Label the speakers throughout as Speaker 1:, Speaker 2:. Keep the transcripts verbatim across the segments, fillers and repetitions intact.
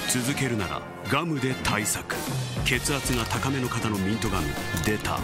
Speaker 1: 続けるならガムで対策。血圧が高めの方のミントガム出た。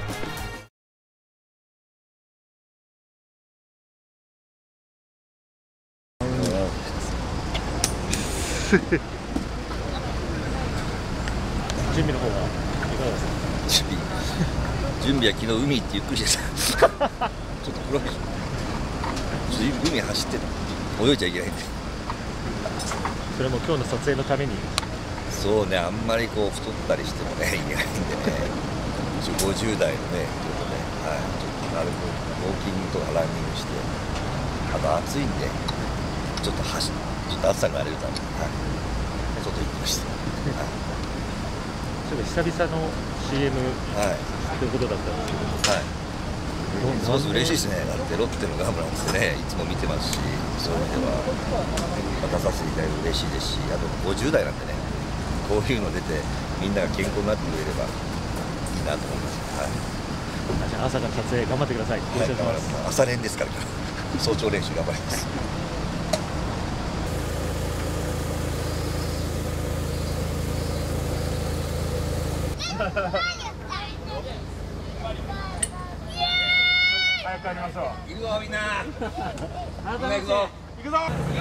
Speaker 2: 準備の方はいかがですか？
Speaker 3: 準備準備は昨日海行ってゆっくりしてた。ちょっと黒い。海走って泳いじゃいけないんで。
Speaker 2: それも今日の撮影のために。
Speaker 3: そうね、あんまりこう太ったりしてもねいけないんでね。ごじゅう代のねちょっとね、はい、ちょっと軽くウォーキングとかランニングして、あと暑いんでちょっと走ちょっと暑さがあれるために、はい、ちょっと行きました。はい、
Speaker 2: ちょっと久々の シーエム、
Speaker 3: はい、
Speaker 2: ということだったんですけど、はい、
Speaker 3: そうそう嬉しいですね。だってロッテのガムなんてねいつも見てますし、そういう意味では渡させていただいて嬉しいですし、あとごじゅう代なんでね、こういうの出てみんなが健康になってくれればいいなと思います。はい、
Speaker 2: じゃあ朝から撮影頑張ってください。よろしくお願いします。
Speaker 3: 朝練ですから早朝練習頑張ります。
Speaker 4: 早く帰りましょう。
Speaker 3: 行くぞみんな。
Speaker 4: 行くぞ。行くぞ。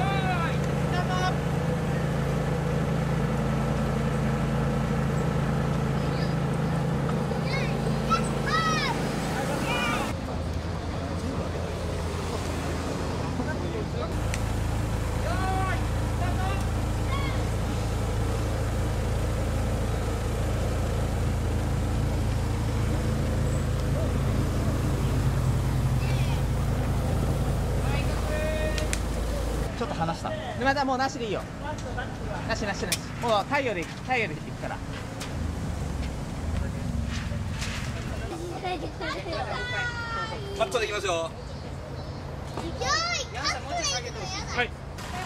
Speaker 4: ちょっと離した。でまたもうなしでいいよ。なしなしなし。もう太陽で太陽で行くから。
Speaker 3: カットでいきますよ。
Speaker 4: はい。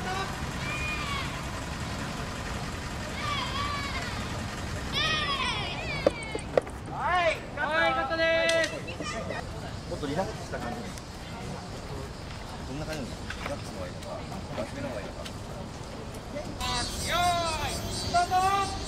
Speaker 4: はい、カットです。
Speaker 3: もっとリラックスした感じ。こんな感じです。リラックスの方がいいのか、ガチめの方がいいのか。
Speaker 4: よーい、スタート。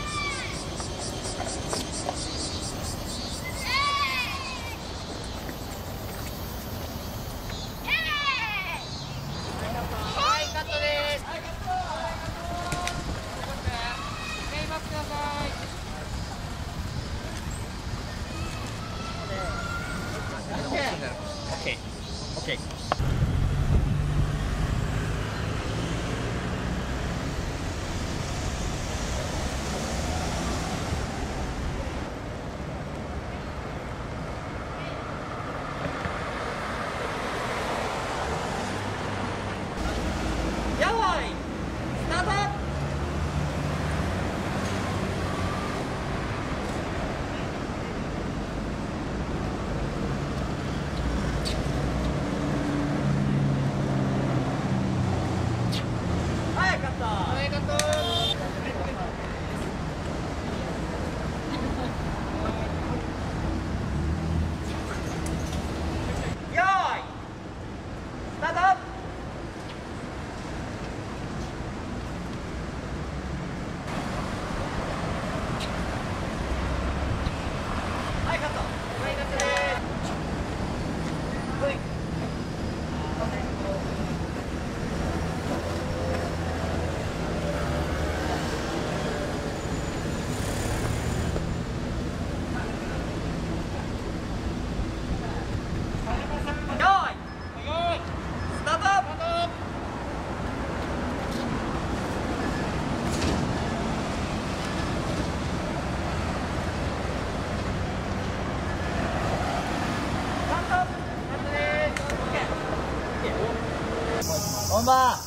Speaker 4: 本番お願い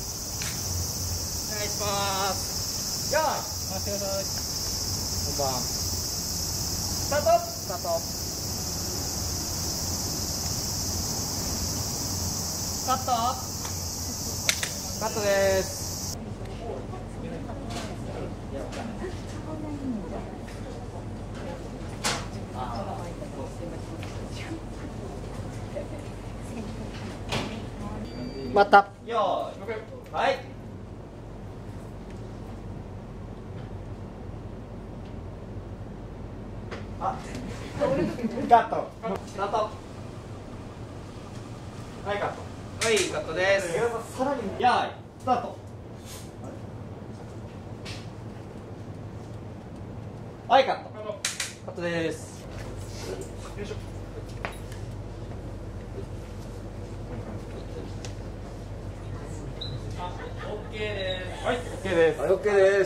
Speaker 4: します。よーい、回してください。本番スタート。スタート。カットカットです。またよーい、はい。 あ、カット。スタート。はい、カット。はい、カットです。さらに、よーい、スタート。はい、カット。カットです。よいしょ。オッケーです。はい、オッケーです。はい、オッケーです。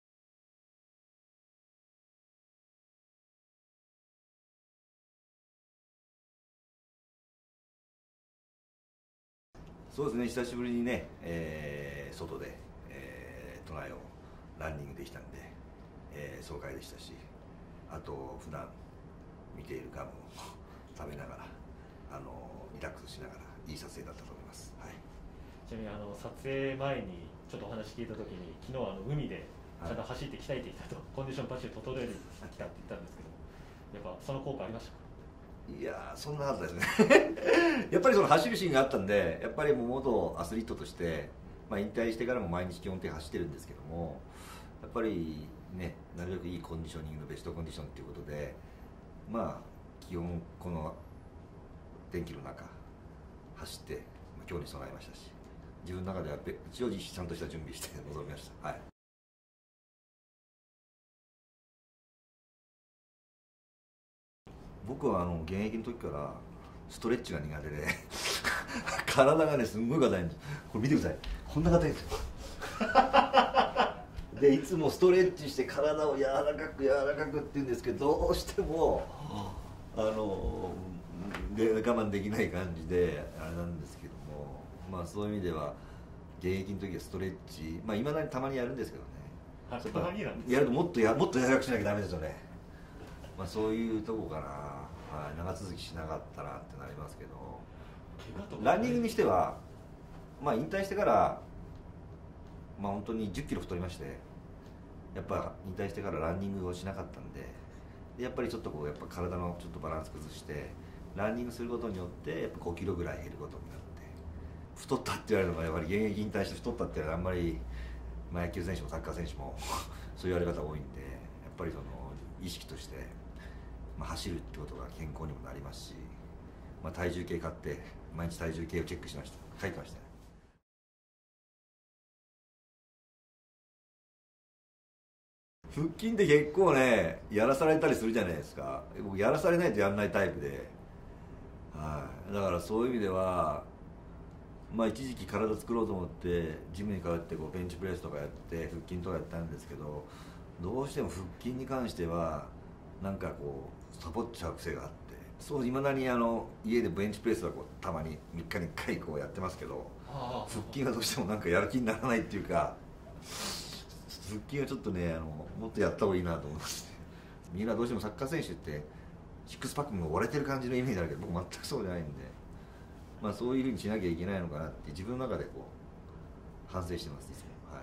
Speaker 3: そうですね、久しぶりにね、えー、外で、えー、都内をランニングできたんで、えー、爽快でしたし、あと普段見ているガムを食べながら、あのリラックスしながらいい撮影だったと思います。はい、
Speaker 2: ちなみにあの撮影前にちょっとお話聞いたときに、昨日あの海でちゃんと走って鍛えてきたと、はい、コンディションバッチリ整えてきたって言ったんですけど、やっぱその効果ありましたか？
Speaker 3: いやー、そんなはずですねやっぱりその走るシーンがあったんで、やっぱりもう元アスリートとして、まあ、引退してからも毎日基本的に走ってるんですけども、やっぱりね、なるべくいいコンディショニングのベストコンディションということで、まあ基本この天気の中走って、まあ、今日に備えましたし、自分の中では一応ちゃんとした準備して臨みました。はい、僕はあの現役の時からストレッチが苦手で体がねすんごい硬いんです。これ見てください、こんな硬いんですよでいつもストレッチして体を柔らかく柔らかくって言うんですけど、どうしてもあので我慢できない感じであれなんですけども、まあそういう意味では現役の時はストレッチ、まあいまだにたまにやるんですけどね、
Speaker 2: たまになんですね、
Speaker 3: やるともっとやもっと柔らかくしなきゃダメですよね。まあそういうとこかな、はい、長続きしなかったなってなりますけど、ランニングにしては、まあ、引退してから、まあ、本当にじゅっキロ太りまして、やっぱ引退してからランニングをしなかったんで、でやっぱりちょっとこうやっぱ体のちょっとバランス崩してランニングすることによってやっぱごキロぐらい減ることになって、太ったって言われるのがやっぱり現役引退して太ったって言われるのはあんまり、まあ、野球選手もサッカー選手もそういう言われ方多いんで、やっぱりその意識として。まあ、走るってことが健康にもなりますし、まあ、体重計買って毎日体重計をチェックしました。書いてましたね。腹筋って結構ねやらされたりするじゃないですか。僕やらされないとやらないタイプで、はい、だからそういう意味では、まあ、一時期体作ろうと思ってジムに通ってこうベンチプレスとかやって腹筋とかやったんですけど、どうしても腹筋に関してはなんかこうサボっちゃう癖があって、そういまだにあの家でベンチプレスはこうたまにみっかにいっかいこうやってますけど、腹筋がどうしてもなんかやる気にならないっていうか、腹筋はちょっとねあのもっとやった方がいいなと思います。みんなどうしてもサッカー選手ってシックスパックも割れてる感じのイメージあるけど、僕全くそうじゃないんで、まあ、そういうふうにしなきゃいけないのかなって自分の中でこう反省してます、いつも。はい、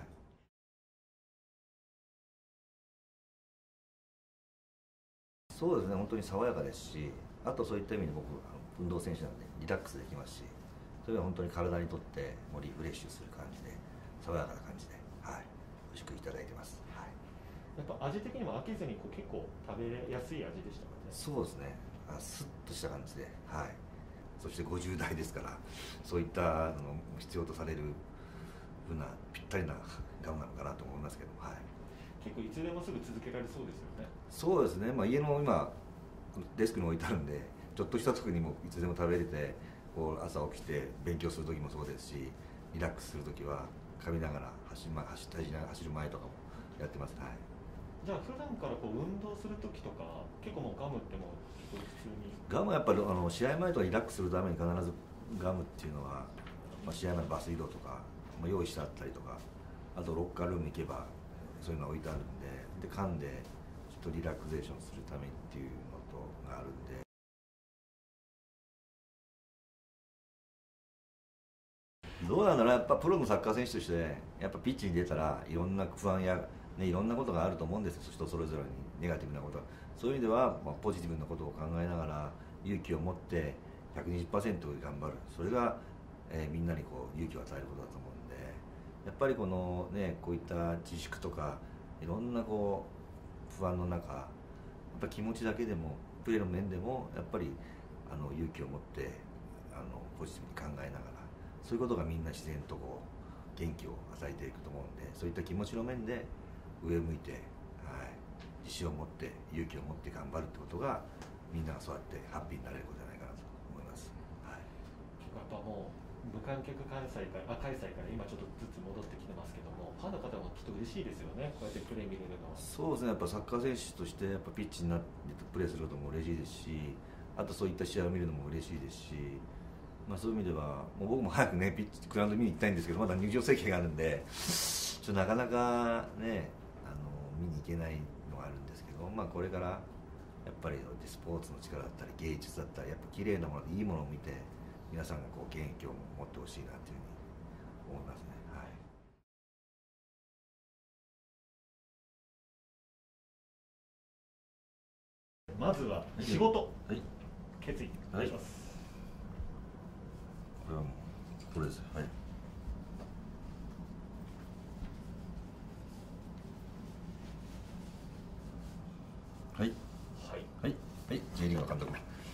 Speaker 3: そうですね、本当に爽やかですし、あとそういった意味で僕運動選手なんでリラックスできますし、それは本当に体にとってもうリフレッシュする感じで爽やかな感じで、はい、美味しくいただいてます。はい、
Speaker 2: やっぱ味的にも飽きずにこう結構食べやすい味でしたかね。
Speaker 3: そうですね、あスッとした感じで、はい、そしてごじゅう代ですから、そういったの必要とされるふうなぴったりなガムなのかなと思いますけど、はい、
Speaker 2: 結構いつでもすぐ続けられそうですよね。
Speaker 3: そうですね、まあ、家の今デスクに置いてあるんで、ちょっとした時にもいつでも食べれて、こう朝起きて勉強する時もそうですし、リラックスする時は噛みながら走り、まあ、走ったりしながら走る前とかもやってます。はい、
Speaker 2: じゃあ普段からこう運動する時とか結構もうガムっても普通に
Speaker 3: ガムはやっぱりあの試合前とかリラックスするために必ずガムっていうのは、まあ、試合前のバス移動とか、まあ、用意してあったりとか、あとロッカールーム行けばそういうのが置いてあるんで、で噛んでちょっとリラクゼーションするためっていうのとがあるんで。どうなんだろう、やっぱプロのサッカー選手としてやっぱピッチに出たらいろんな不安や、ね、いろんなことがあると思うんですよ、人それぞれにネガティブなこと。そういう意味では、まあ、ポジティブなことを考えながら勇気を持って ひゃくにじゅっパーセント 頑張る、それが、えー、みんなにこう勇気を与えることだと思うんで、やっぱりこの、ね、こういった自粛とかいろんなこう不安の中、 ぱ気持ちだけでもプレーの面でもやっぱりあの勇気を持ってあのポジティブに考えながら、そういうことがみんな自然とこう元気を与えていくと思うんで、そういった気持ちの面で上向いて、はい、自信を持って勇気を持って頑張るってことがみんながそうやってハッピーになれることじゃないかなと思います。はい、
Speaker 2: やっぱもう無観客開催からあ開催から今ちょっとずつ戻ってきてますけども、ファンの方もきっと嬉しいですよね、こうやってプレー見れるのは。
Speaker 3: そうですね、やっぱサッカー選手としてやっぱピッチになってプレーすることも嬉しいですし、あとそういった試合を見るのも嬉しいですし、まあ、そういう意味ではもう僕も早くねピッチグラウンド見に行きたいんですけど、まだ入場制限があるんでちょっとなかなかねあの見に行けないのがあるんですけど、まあ、これからやっぱりスポーツの力だったり芸術だったりやっぱ綺麗なものいいものを見て皆さんがこう元気を持ってほしいなというふうに思いますね。はい、
Speaker 2: まずは仕事、
Speaker 3: はい、
Speaker 2: 決意お願いします。
Speaker 3: これはもうこれです。はい。はい。
Speaker 2: はい。
Speaker 3: はい。はい。J リーグの監督。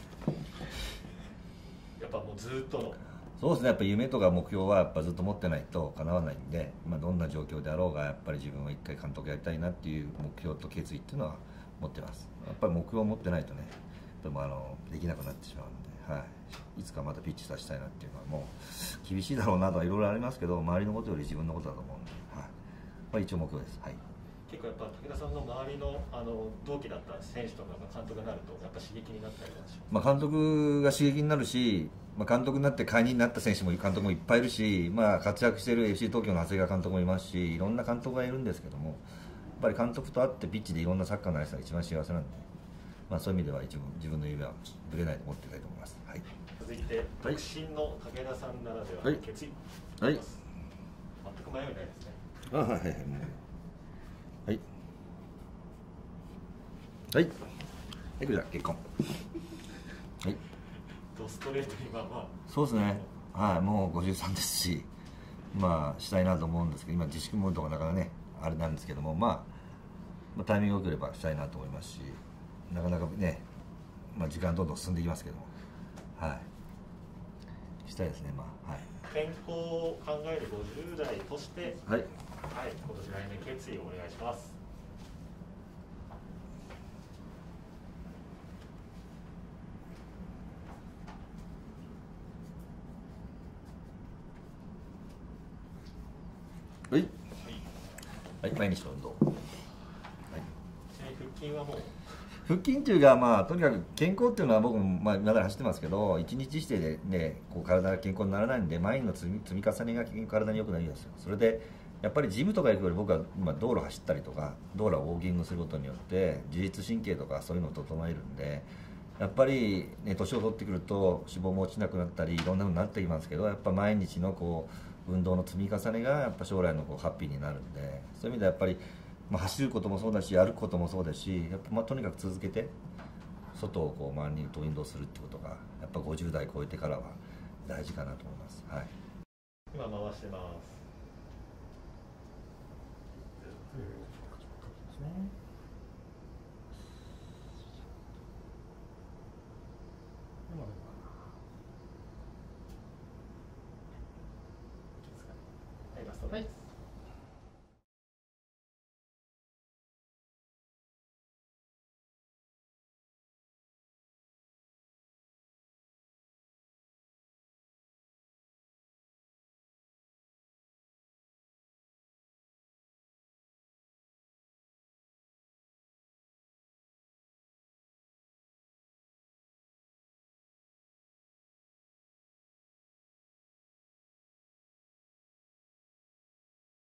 Speaker 2: やっぱもうずっとの。
Speaker 3: そうですね。やっぱ夢とか目標はやっぱずっと持ってないと叶わないんで、まあどんな状況であろうがやっぱり自分は一回監督やりたいなっていう目標と決意っていうのは持ってます。やっぱり目標を持ってないとね、でもあのできなくなってしまうんで、はい。いつかまたピッチさせたいなっていうのはもう厳しいだろうなとはいろいろありますけど、周りのことより自分のことだと思うんで、はい、まあ、一応目標です。はい、
Speaker 2: 結構やっぱ武田さんの周りのあの同期だった選手とかが監督になるとやっぱ刺激になったりはします。
Speaker 3: まあ監督が刺激になるし、まあ、監督になって解任になった選手も監督もいっぱいいるし、まあ、活躍している エフシー 東京の長谷川監督もいますし、いろんな監督がいるんですけども、やっぱり監督と会ってピッチでいろんなサッカーのやつが一番幸せなんで、まあ、そういう意味では一番自分の夢はぶれないと思っていきたいと思います。はい、
Speaker 2: 続いて、独身の武田さんならではの決意、
Speaker 3: はい、
Speaker 2: 全く迷いないですね。
Speaker 3: あ、はいはいはい、もうはいはい、はい、これだ結婚。はい。
Speaker 2: ドストレートにまあまあ。
Speaker 3: そうですね。はい、もうごじゅうさんですし、まあしたいなと思うんですけど、今自粛ムードがなかなかねあれなんですけども、まあ、まあタイミングが良ければしたいなと思いますし、なかなかね、まあ時間どんどん進んでいきますけども、はい、したいですね。まあ、はい。
Speaker 2: 健康を考えるごじゅう代として、
Speaker 3: はい、はい、
Speaker 2: 今年来年決意をお願いします。
Speaker 3: はい、はい、毎日の運動。はい、
Speaker 2: 腹筋はもう
Speaker 3: 腹筋っていうか、まあ、とにかく健康っていうのは僕も、まあ、今まで走ってますけど、一日してで、ね、こう体が健康にならないんで、毎日の積み積み重ねが体に良くなるんですよ。それでやっぱりジムとか行くより僕は今道路走ったりとか道路をウォーキングすることによって自律神経とかそういうのを整えるんで、やっぱり、ね、年を取ってくると脂肪も落ちなくなったりいろんなのになってきますけど、やっぱ毎日のこう運動の積み重ねがやっぱ将来のこうハッピーになるんで、そういう意味ではやっぱり、まあ、走ることもそうだし歩くこともそうだし、やっぱまあとにかく続けて外をこう周りに運動するってことがやっぱごじゅう代超えてからは大事かなと思います。はい、
Speaker 2: 今回してます。はい、ラストです。